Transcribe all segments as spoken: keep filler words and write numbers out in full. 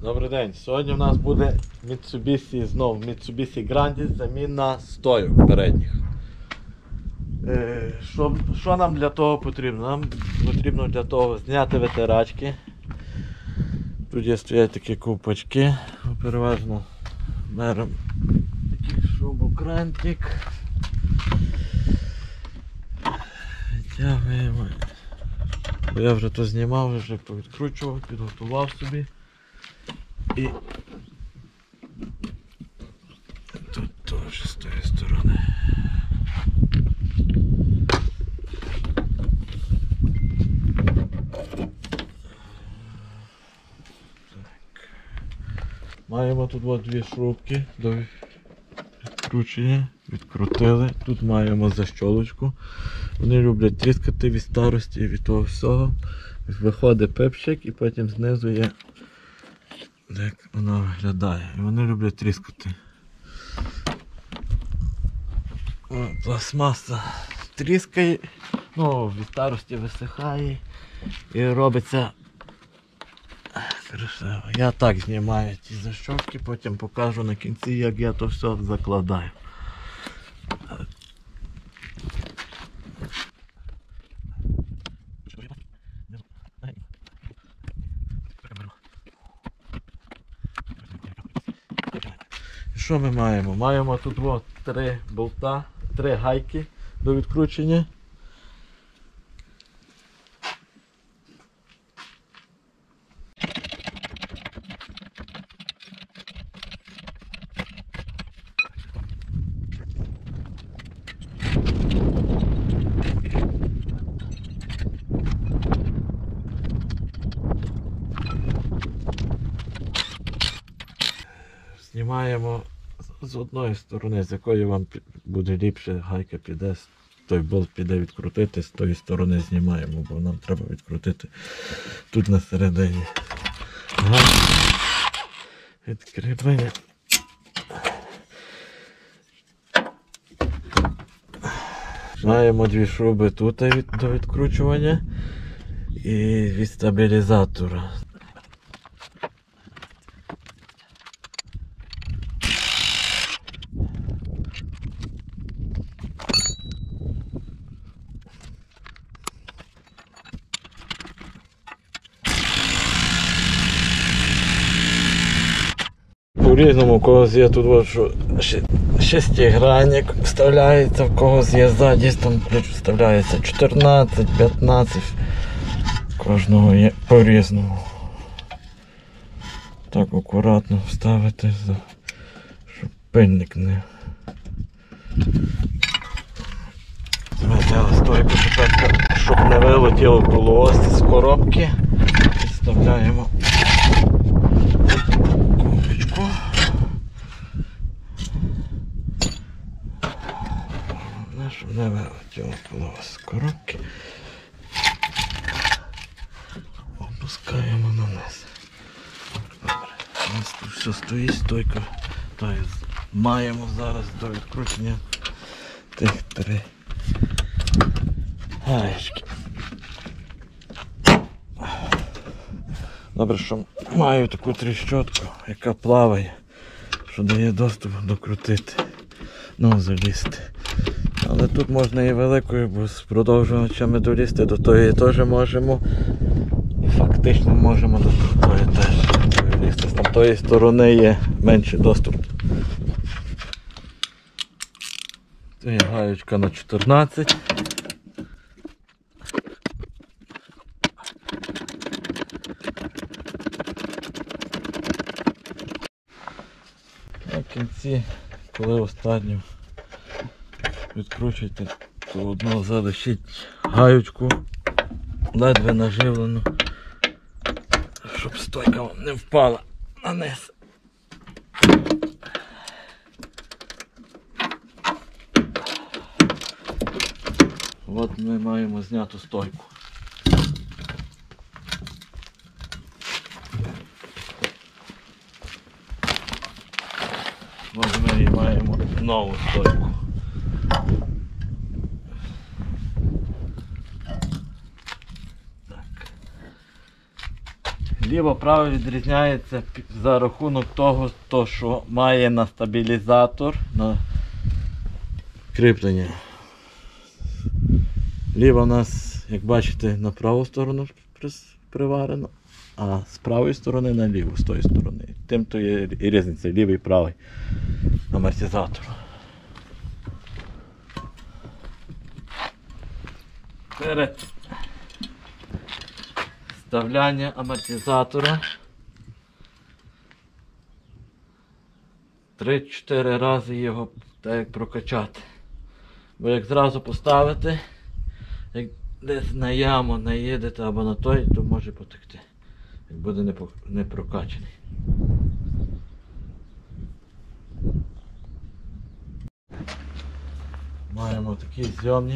Добрий день. Сьогодні у нас буде Mitsubishi, знову Mitsubishi Grandis, заміна стойок передніх. Е, що, що нам для того потрібно? Нам потрібно для того зняти витирачки. Тут є стоять такі ковпачки, переважно беремо такий шубокрантик, витягуємо. Бо я вже то знімав, вже повідкручував, підготував собі. І тут теж з тої сторони. Так. Маємо тут от дві шрубки до відкручення, відкрутили. Тут маємо защолочку. Вони люблять тріскати від старості і від того всього. Виходить пепчик і потім знизу є, як воно виглядає. І вони люблять тріскати. О, пластмаса тріскає, ну, від старості висихає і робиться красиво. Я так знімаю ті защолки, потім покажу на кінці, як я то все закладаю. Що ми маємо? Маємо тут от три болта, три гайки до відкручення. Знімаємо з одної сторони, з якої вам буде ліпше, гайка піде, той болт піде відкрутити, з тої сторони знімаємо, бо нам треба відкрутити тут на середині. Відкріплення. Маємо дві шуби тут до відкручування і від стабілізатора. По-різному, у когось є тут от, що шестигранник вставляється, в когось є ззаді, там вставляється чотирнадцять, п'ятнадцять, кожного є по-різному. Так акуратно вставити, щоб пильник не... Змітили стойку тепер, щоб не вилетіло полуості з коробки, підставляємо. Щоб не вилетіло полос з коробки, опускаємо на низ. Добре, у нас тут все стоїть, стойка. Тобто маємо зараз до відкручення тих три гаєчки. Добре, що маю таку тріщотку, яка плаває, що дає доступ докрутити, ну залізти. Але тут можна і великою, бо з продовжувачами долізти до тої теж можемо. І фактично можемо до тої теж долізти. З тамтої сторони є менший доступ. Це є гаєчка на чотирнадцять. В кінці, коли останню відкручуйте, то одну залишіть гаючку, ледве наживлену, щоб стойка вам не впала на низ. От ми маємо зняту стойку. От ми маємо нову стойку. Ліво-право відрізняється за рахунок того, то, що має на стабілізатор, на кріплення. Ліво у нас, як бачите, на праву сторону приварено, а з правої сторони на ліву, з тої сторони. Тим то є і різниця, лівий і правий амортизатор. Перед вставляння амортизатора три-чотири рази його так як прокачати. Бо як зразу поставити, як десь на яму наїдете або на той, то може потекти, як буде не, не прокачаний. Маємо такий зйомник.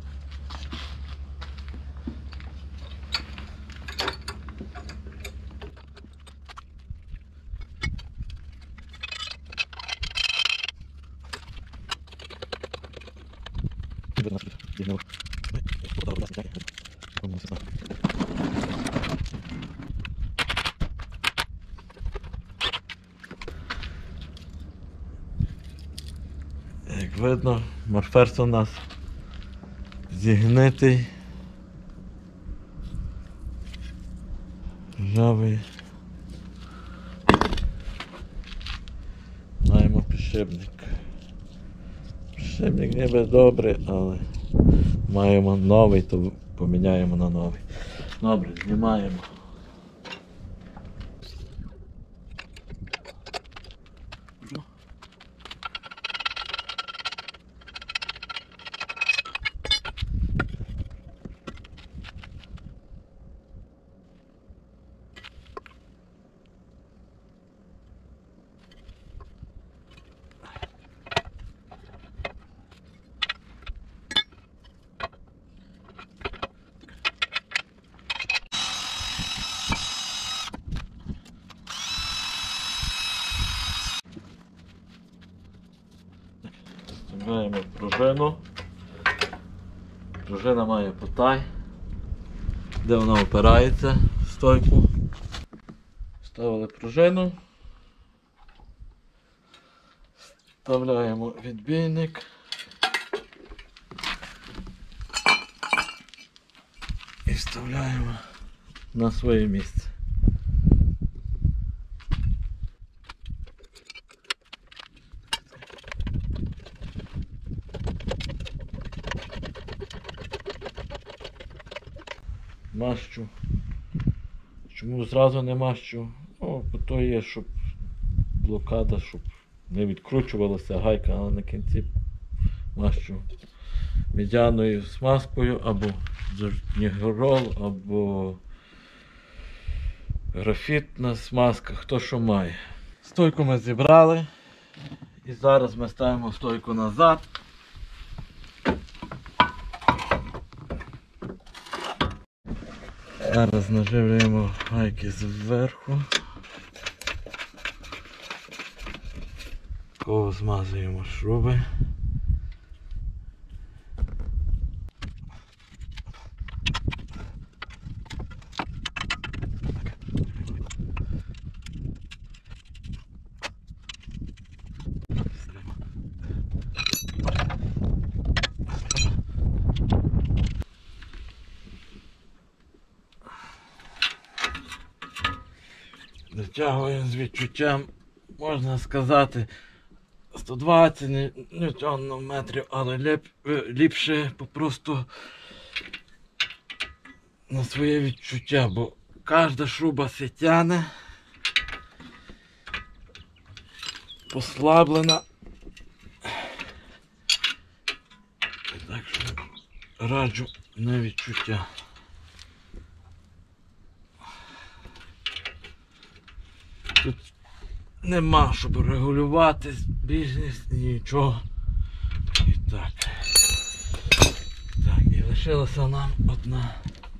Як видно, Морферс у нас зігнитий, ржавий. Маємо підшипник. Підшипник ніби добрий, але маємо новий, то поміняємо на новий. Добре, знімаємо. Вставляємо пружину. Пружина має потай, де вона опирається в стойку. Вставили пружину. Вставляємо відбійник. І вставляємо на своє місце. Мащу. Чому зразу не мащу? Ну, бо то є, щоб блокада, щоб не відкручувалася гайка, але на кінці мащу медяною смазкою, або нігрол, або графітна смазка, хто що має. Стойку ми зібрали і зараз ми ставимо стойку назад. Зараз наживлюємо гайки зверху. Таково змазуємо шруби. Дотягуємо з відчуттям, можна сказати, сто двадцять ньютонів метрів, але ліп, ліпше попросту на своє відчуття, бо кожна шруба се тяне, послаблена. Так що раджу на відчуття. Тут нема, щоб регулювати бізнес, нічого. І так. Так, і лишилася нам одна.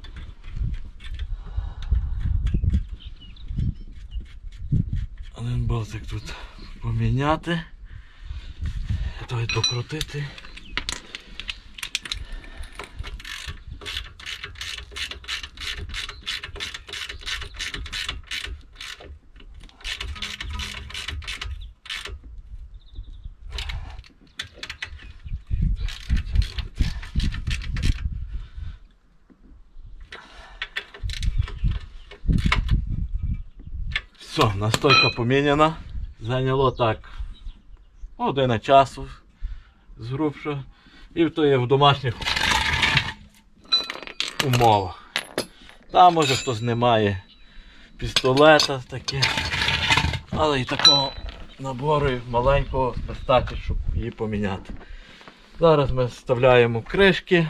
Один болтик тут поміняти. Давай докрутити. Все, настойка поміняна. Зайняло так година часу згрубше. І то є в домашніх умовах. Там може хтось не має пістолета таке. Але і такого набору маленького достатньо, щоб її поміняти. Зараз ми вставляємо кришки.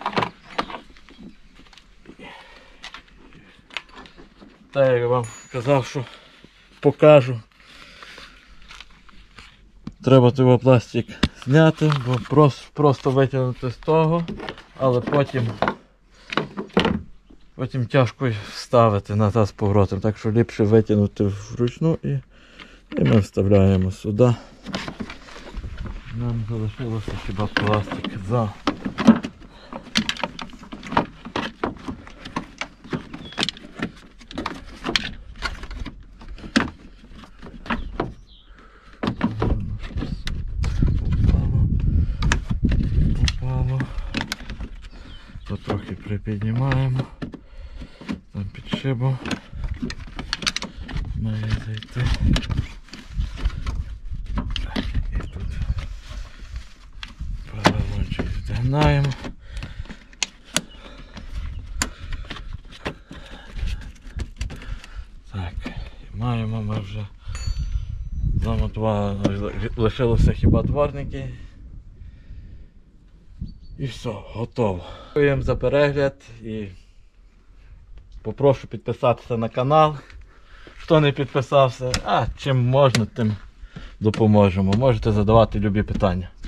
Так як я вам казав, що покажу. Треба той пластик зняти, бо просто, просто витягнути з того, але потім потім тяжко вставити назад з поворотом. Так що ліпше витягнути вручну і, і ми вставляємо сюди. Нам залишилося хіба пластик за. То трохи припіднімаємо, там під шибу має зайти. І тут балончик вдягнаємо. Так, і маємо ми вже замотували, лишилося хіба дворники. І все, готово. Дякую за перегляд і попрошу підписатися на канал. Хто не підписався, а чим можна, тим допоможемо. Можете задавати любі питання.